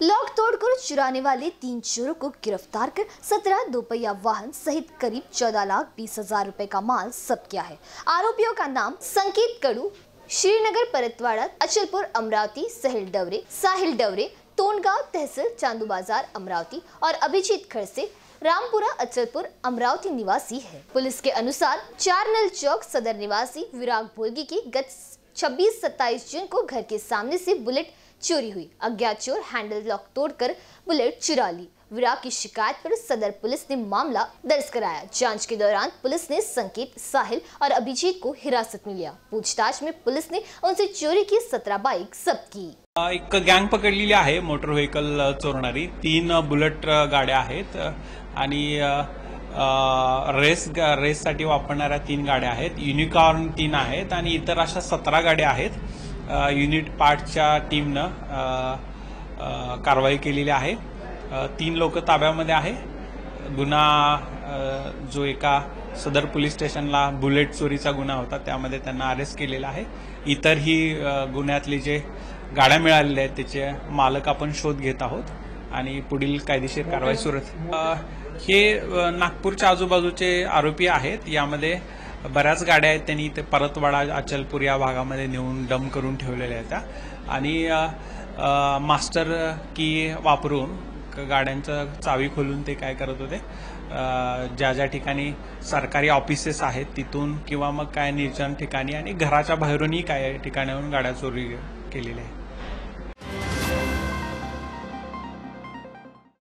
Lock तोड़कर चुराने वाले 3 चोरों को गिरफ्तार कर 17 दोपहिया वाहन सहित करीब 14,20,000 रुपए का माल जब्त किया है। आरोपियों का नाम संकेत कड़ू, श्रीनगर परतवाड़ा, अचलपुर अमरावती, साहिल डवरे, तोंडगांव तहसील चांदू बाजार अमरावती और अभिजीत खड़से रामपुरा अचलपुर अमरावती निवासी है। पुलिस के अनुसार 4 नल चौक सदर निवासी विराग भोलगी की गत 26-27 जून को घर के सामने से बुलेट चोरी हुई। अज्ञात चोर हैंडल लॉक तोड़कर बुलेट चुरा ली। विराग की शिकायत पर सदर पुलिस ने मामला दर्ज कराया। जांच के दौरान पुलिस ने संकेत, साहिल और अभिजीत को हिरासत में लिया। पूछताछ में पुलिस ने उनसे चोरी की 17 बाइक जब्त की। एक गँग पकडलेली आहे मोटर व्हेकल चोरणारी। 3 बुलेट गाड्या आहेत आणि रेससाठी वापरणाऱ्या 3 गाड्या आहेत। युनिकॉर्न 3 आहेत आणि इतर अशा 17 गाड्या आहेत। युनिट पार्टच्या टीमनं कारवाई केलेली आहे। 3 लोक ताब्यामध्ये आहे। गुन्हा जो एका सदर पोलीस स्टेशनला बुलेट चोरीचा गुन्हा होता त्यामध्ये त्यांना अरेस्ट केलेला आहे। इतरही गुन्ह्यातले जे गाड्या मिळालेल्या आहेत त्याचे मालक आपण शोध घेत आहोत आणि पुढील कायदेशीर कारवाई सुरू आहे। हे नागपूरच्या आजूबाजूचे आरोपी आहेत। यामध्ये बऱ्याच गाड्या आहेत त्यांनी ते परतवाडा अचलपूर या भागामध्ये नेऊन डम करून ठेवलेल्या आहेत आणि मास्टर की वापरून गाड्यांचं चावी खोलून ते काय करत होते, ज्या ठिकाणी सरकारी ऑफिसेस आहेत तिथून किंवा मग काय निर्जन ठिकाणी आणि घराच्या बाहेरूनही काय ठिकाणाहून गाड्या चोरी केलेल्या आहेत।